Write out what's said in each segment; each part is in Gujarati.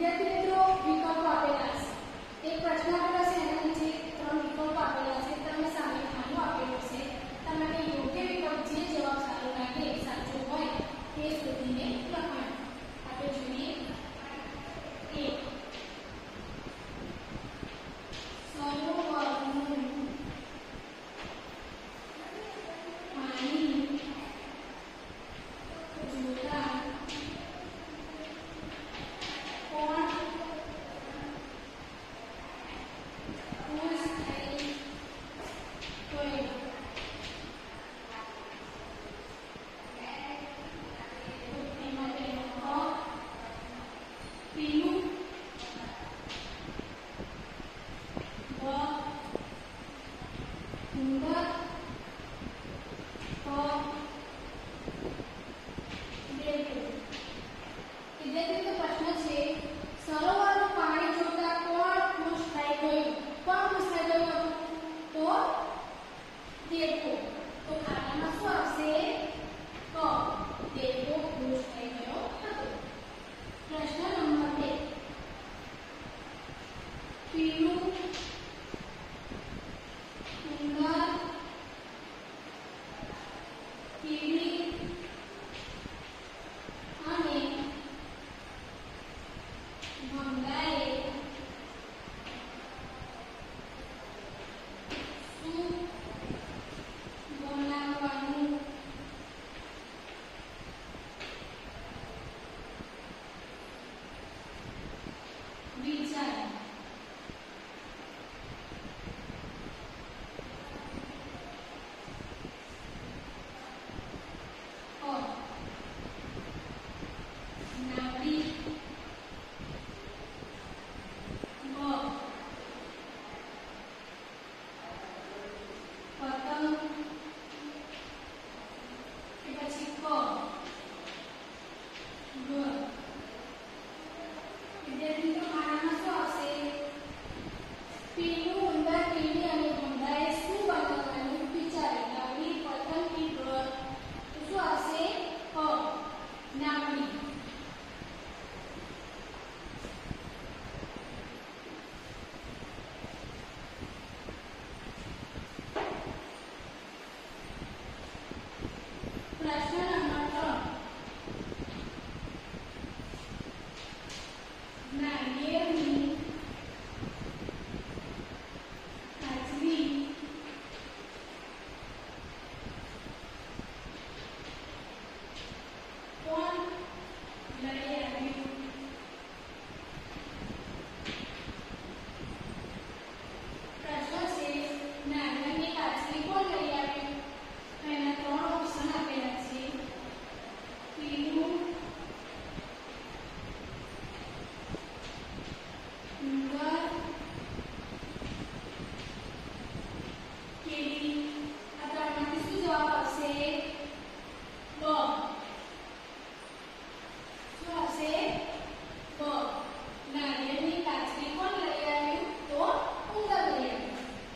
વિદ્યાર્થી મિત્રો વિકલ્પો આપેલા છે. એક પ્રશ્ન આપેલો છે, એના નીચે 3 વિકલ્પો આપેલા છે. તમે સામે ખાનું આપેલું છે. તમારે યોગ્ય વિકલ્પ જે જવાબ સારો લાગે સાચો હોય તે શોધીને લખવાનું. આપણે જોઈએ 1 સરોવરનું પાણી જોતા કોણ ખુશ થઈ ગયું? એમાં પહેલો પીલું, સુંદર, વિદ્યાર્થી તો પ્રશ્ન છે સરોવરનું પાણી જોતા કોણ ખુશ થઈ ગયું? કોણ ખુશ થઈ ગયું? તો દેવો. તો ખાતામાં શું આવશે? ક. દેવો ખુશ થઈ ગયો હતો. પ્રશ્ન નંબર 2 પીલું, સુંદર, પીળી અને ગંગાએ શું બનાવવાનું વિચાર્યું? નાવડી, પતંગ, કે પછી ઘર. વિદ્યાર્થી તો આનામાં શું આવશે? પીલું, ઉંદર, પીળી અને ગંગાએ શું બનાવવાનું વિચાર્યું? નાવડી, પતંગ કે ઘર? તો શું આવશે? નાવડી. પ્રશ્ન નંબર 3 નાળિયેરની કાચરી કોણ લઈ આવ્યું? પ્રશ્ન છે નાળિયેરની કાચરી કોણ લઈ આવ્યું? તો એના 3 ઓપ્શન આપેલા છે. પીલું, સુંદર, કેળી. આ 3 માંથી શું જવાબ આવશે? બ. શું આવશે? બ. નાળિયેરની કાચરી કોણ લઈ આવ્યું? તો ઉંદર લઈ આવ્યું.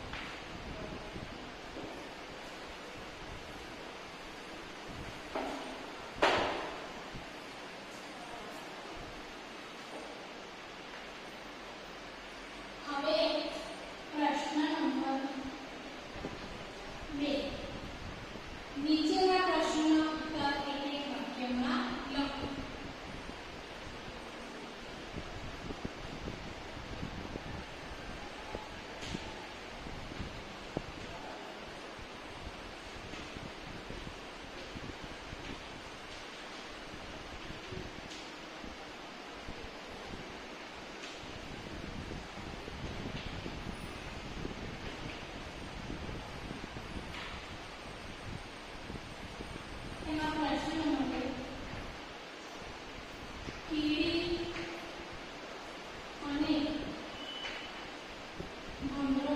હવે પ્રશ્ન નંબર 2 નીચેના પ્રશ્નનો ઉત્તર એક વાક્યમાં લખો. એમાં પ્રશ્ન નંબર 1 કીડી અને ભમરો.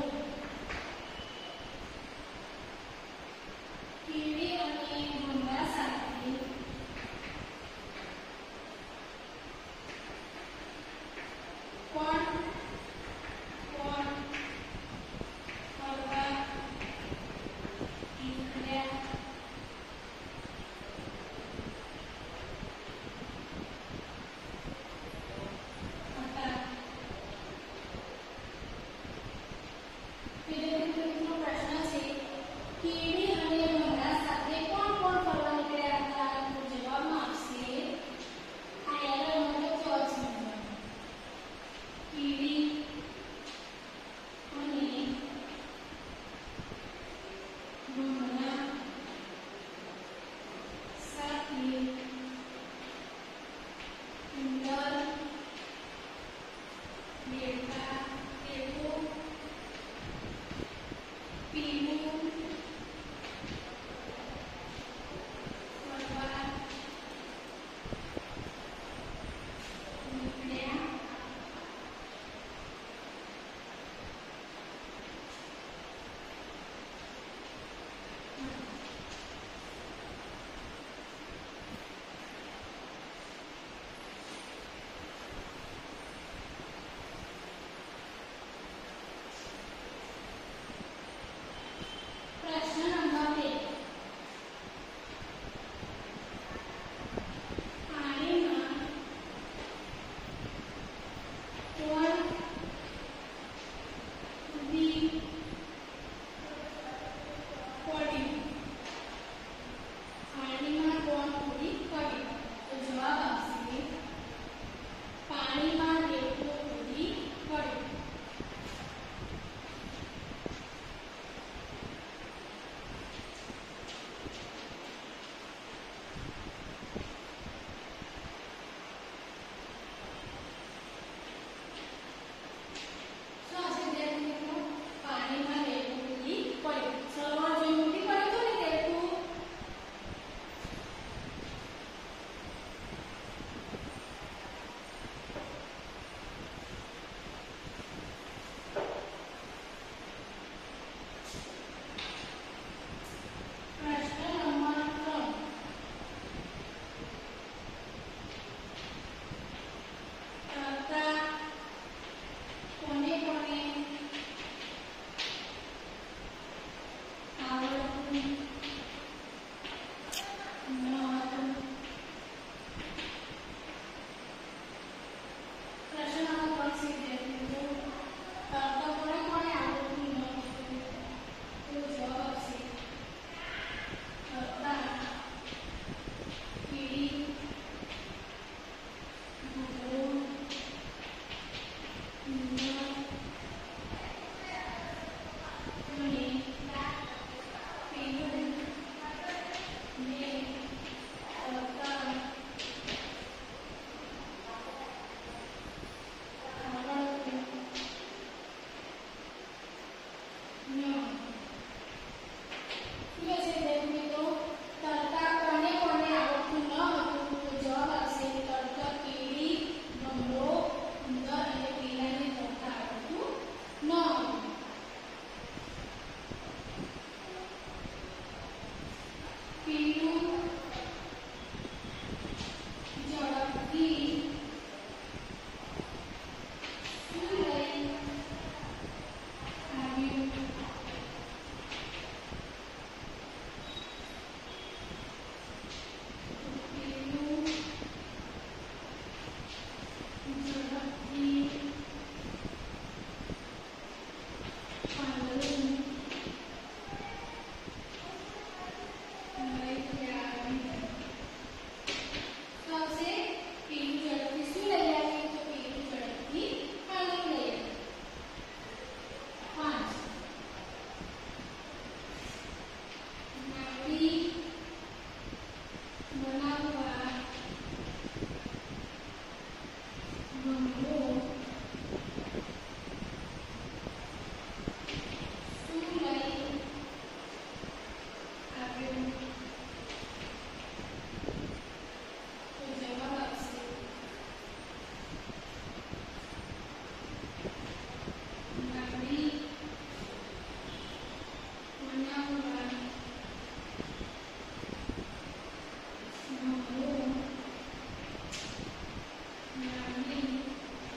કીડી અને ભમરા સાથે કોણ કોણ ફરવા નીકળ્યા? દેડકા દેડકો પીનું પરવાર નીકળ્યા પ્રશ્ન નંબર 2 પાણીમાં કોણ કૂદી પડ્યું પાણીમાં કોણ કૂદી પડ્યું તો જવાબ આવશે પાણીમાં દેડકો કૂદી પડ્યો પાણીમાં દેડકો કૂદી પડ્યો સરોવર જોઈ મૂકી પડ્યો તો ને દેડકો પ્રશ્ન નંબર 3 તરતા કોને કોને આવડતું ન હતું પ્રશ્ન નંબર 5 વિદ્યાર્થીઓ તરતા કોને કોને આવડતું ન હતું તો જવાબ આવશે તરતા કીડી ઘોડો ઉંદર અને પીનું ને તરતા આવડતું ન શું છે મિત્રો તરતા કોને કોને આવડતું ન હતું તો જવાબ આવશે તરતા કીડી ભમરો ઉંદર અને પીલાને તરતા આવડતું ન હતું પીલું ઝડપથી શું લઈ આવ્યું પીલું ઝડપથી પાંદડું લઈ આવ્યું તો આવશે પીલું ઝડપથી શું લઈ આવ્યું તો પીલું ઝડપથી પાંદડું લઈ આવ્યું 5 નાવડી બનાવવા ભમરો શું લઈ આવ્યું તો જવાબ આવશે નાવડી બનાવવા ભમરો નાવડી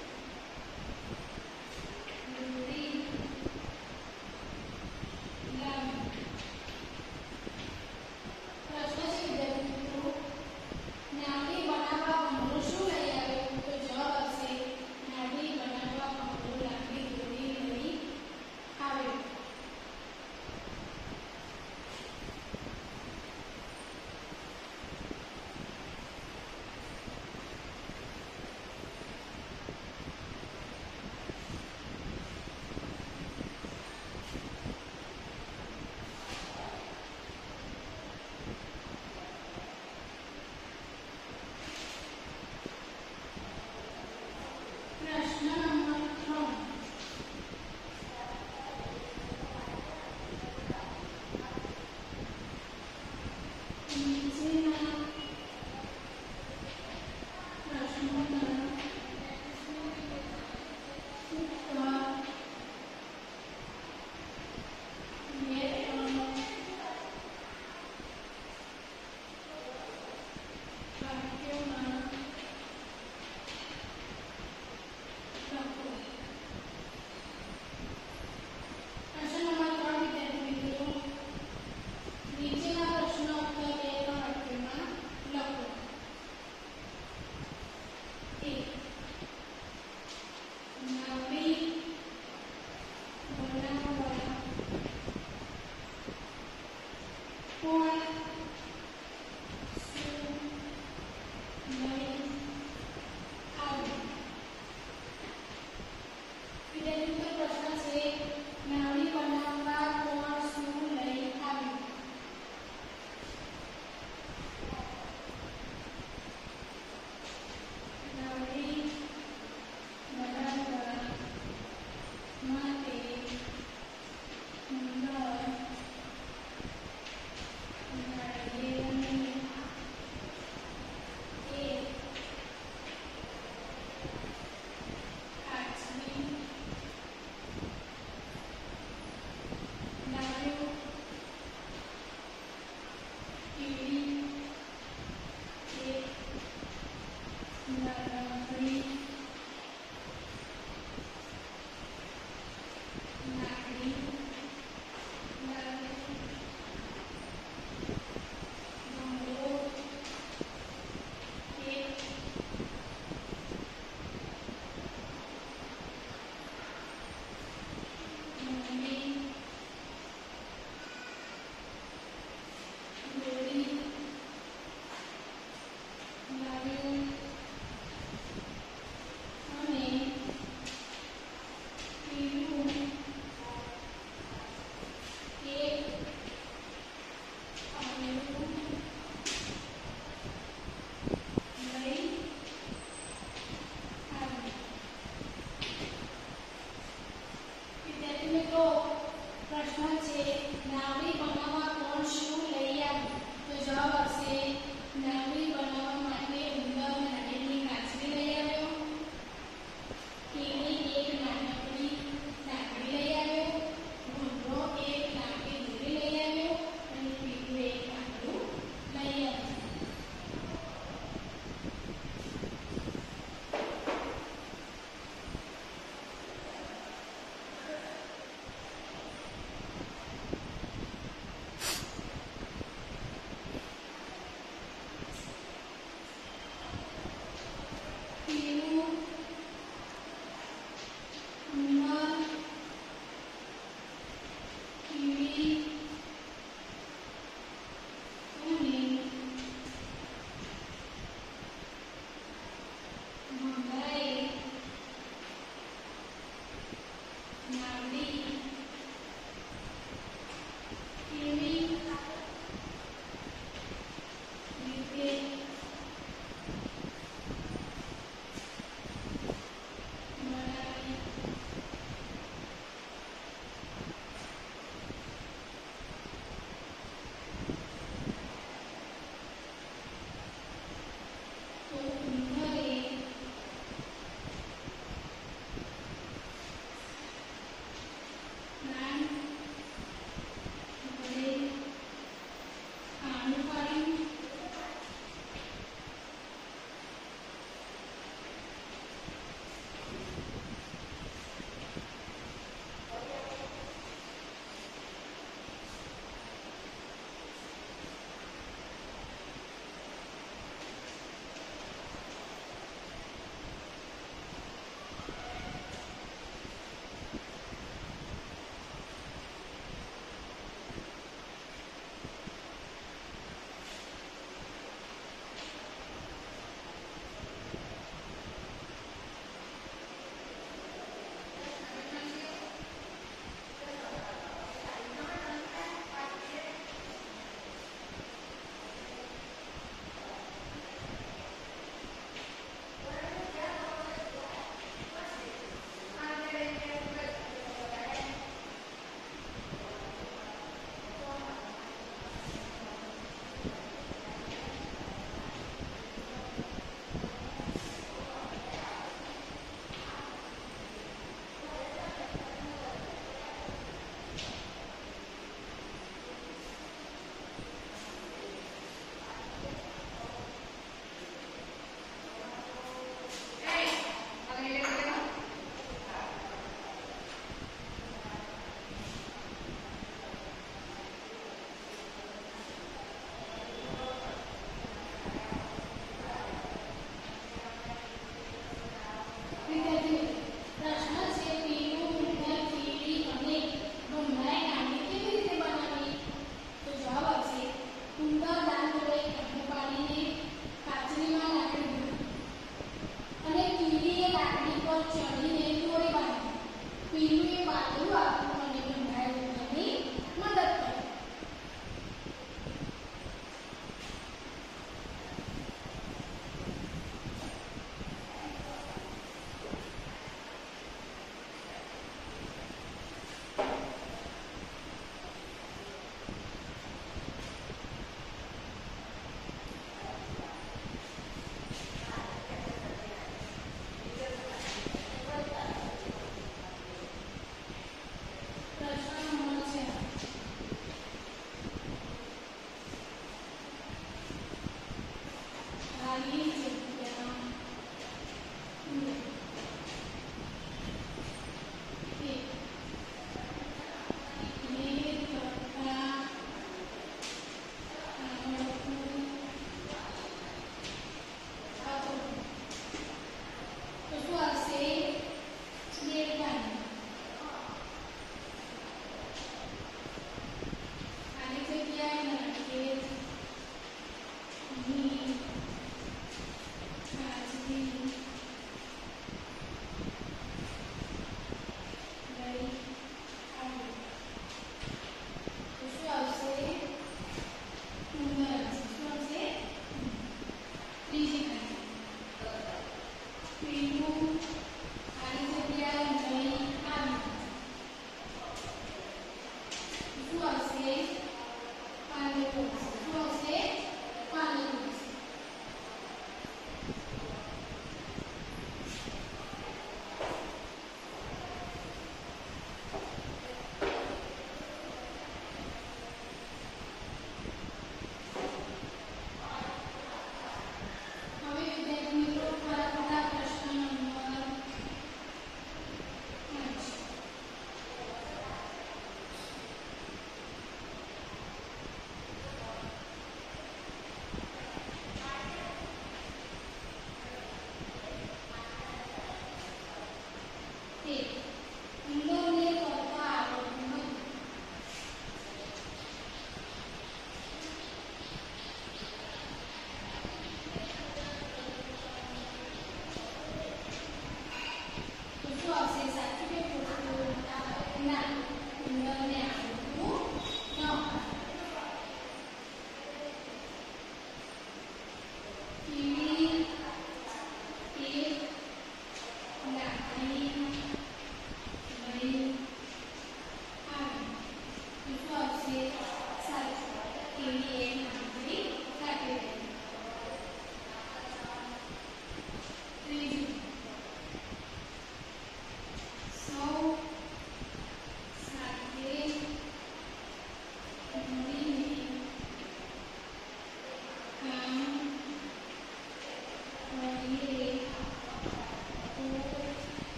સારું આપવું અને બંધાયેલ લોકોની મદદ કરવી.